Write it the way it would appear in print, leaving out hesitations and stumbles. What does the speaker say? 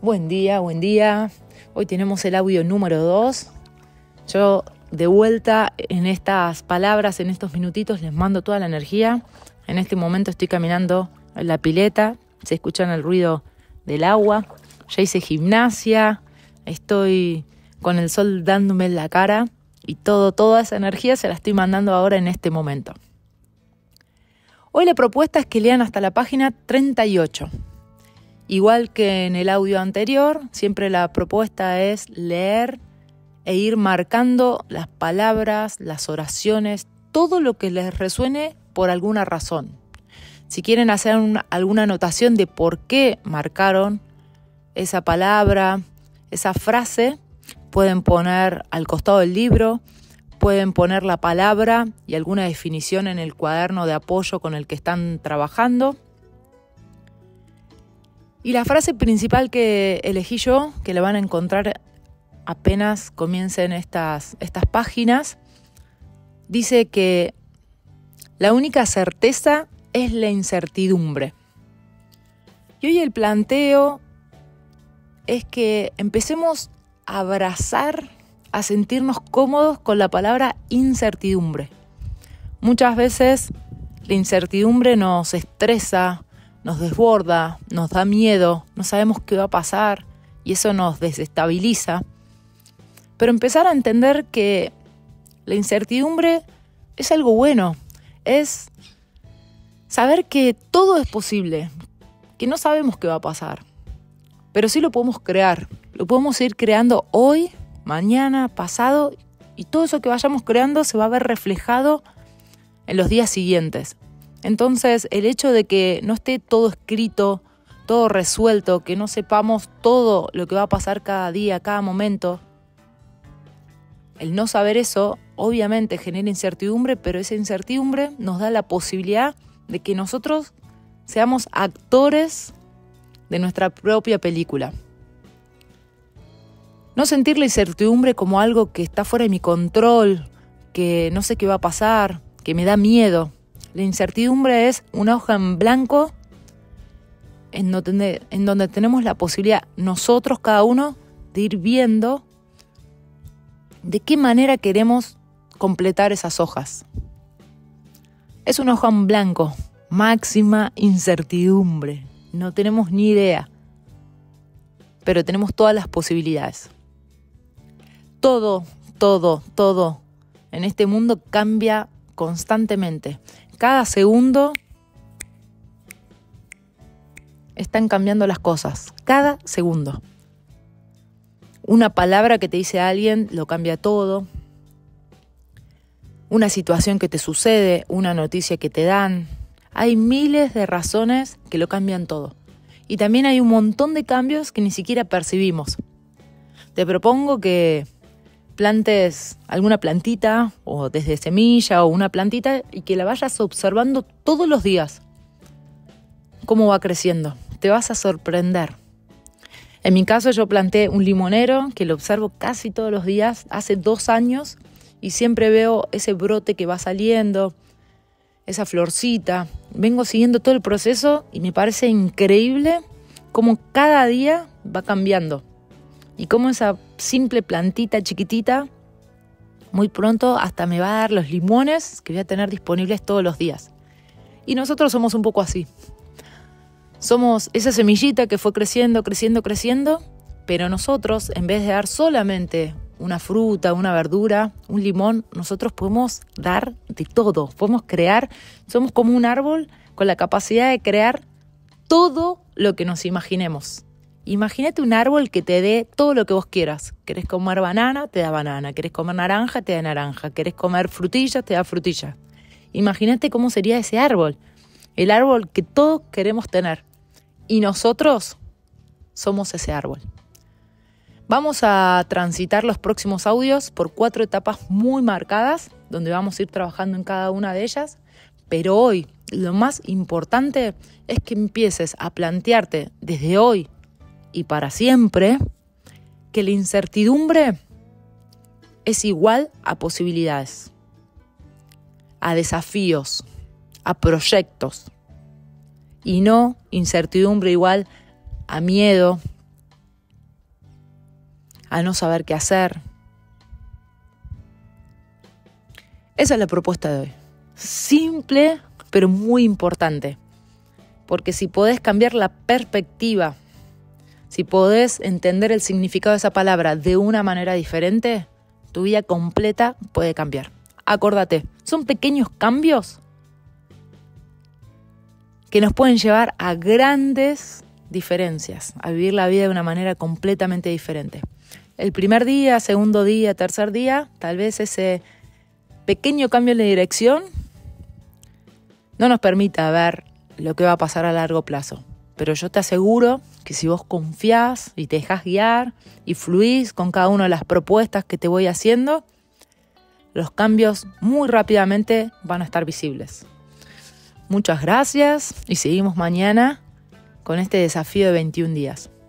Buen día, buen día. Hoy tenemos el audio número 2. Yo de vuelta en estas palabras, en estos minutitos, les mando toda la energía. En este momento estoy caminando en la pileta, se escuchan el ruido del agua. Ya hice gimnasia, estoy con el sol dándome en la cara y toda esa energía se la estoy mandando ahora en este momento. Hoy la propuesta es que lean hasta la página 38. Igual que en el audio anterior, siempre la propuesta es leer e ir marcando las palabras, las oraciones, todo lo que les resuene por alguna razón. Si quieren hacer alguna anotación de por qué marcaron esa palabra, esa frase, pueden poner al costado del libro, pueden poner la palabra y alguna definición en el cuaderno de apoyo con el que están trabajando. Y la frase principal que elegí yo, que la van a encontrar apenas comiencen estas páginas, dice que la única certeza es la incertidumbre. Y hoy el planteo es que empecemos a abrazar, a sentirnos cómodos con la palabra incertidumbre. Muchas veces la incertidumbre nos estresa, nos desborda, nos da miedo, no sabemos qué va a pasar y eso nos desestabiliza. Pero empezar a entender que la incertidumbre es algo bueno, es saber que todo es posible, que no sabemos qué va a pasar, pero sí lo podemos crear, lo podemos ir creando hoy, mañana, pasado, y todo eso que vayamos creando se va a ver reflejado en los días siguientes. Entonces, el hecho de que no esté todo escrito, todo resuelto, que no sepamos todo lo que va a pasar cada día, cada momento, el no saber eso, obviamente genera incertidumbre, pero esa incertidumbre nos da la posibilidad de que nosotros seamos actores de nuestra propia película. No sentir la incertidumbre como algo que está fuera de mi control, que no sé qué va a pasar, que me da miedo. La incertidumbre es una hoja en blanco en donde tenemos la posibilidad nosotros, cada uno, de ir viendo de qué manera queremos completar esas hojas. Es una hoja en blanco, máxima incertidumbre. No tenemos ni idea, pero tenemos todas las posibilidades. Todo en este mundo cambia constantemente. Cada segundo están cambiando las cosas. Cada segundo. Una palabra que te dice alguien lo cambia todo. Una situación que te sucede, una noticia que te dan. Hay miles de razones que lo cambian todo. Y también hay un montón de cambios que ni siquiera percibimos. Te propongo que plantes alguna plantita o desde semilla o una plantita y que la vayas observando todos los días. Cómo va creciendo. Te vas a sorprender. En mi caso yo planté un limonero que lo observo casi todos los días, hace 2 años, y siempre veo ese brote que va saliendo, esa florcita. Vengo siguiendo todo el proceso y me parece increíble cómo cada día va cambiando. Y cómo esa simple plantita chiquitita, muy pronto hasta me va a dar los limones que voy a tener disponibles todos los días. Y nosotros somos un poco así. Somos esa semillita que fue creciendo, pero nosotros, en vez de dar solamente una fruta, una verdura, un limón, nosotros podemos dar de todo, podemos crear. Somos como un árbol con la capacidad de crear todo lo que nos imaginemos. Imagínate un árbol que te dé todo lo que vos quieras. ¿Querés comer banana? Te da banana. ¿Querés comer naranja? Te da naranja. ¿Querés comer frutilla? Te da frutilla. Imagínate cómo sería ese árbol. El árbol que todos queremos tener. Y nosotros somos ese árbol. Vamos a transitar los próximos audios por 4 etapas muy marcadas, donde vamos a ir trabajando en cada una de ellas. Pero hoy, lo más importante es que empieces a plantearte desde hoy y para siempre, que la incertidumbre es igual a posibilidades, a desafíos, a proyectos, y no incertidumbre igual a miedo, a no saber qué hacer. Esa es la propuesta de hoy. Simple, pero muy importante. Porque si podés cambiar la perspectiva, si podés entender el significado de esa palabra de una manera diferente, tu vida completa puede cambiar. Acordate, son pequeños cambios que nos pueden llevar a grandes diferencias, a vivir la vida de una manera completamente diferente. El primer día, segundo día, tercer día, tal vez ese pequeño cambio en la dirección no nos permita ver lo que va a pasar a largo plazo. Pero yo te aseguro que si vos confiás y te dejás guiar y fluís con cada una de las propuestas que te voy haciendo, los cambios muy rápidamente van a estar visibles. Muchas gracias y seguimos mañana con este desafío de 21 días.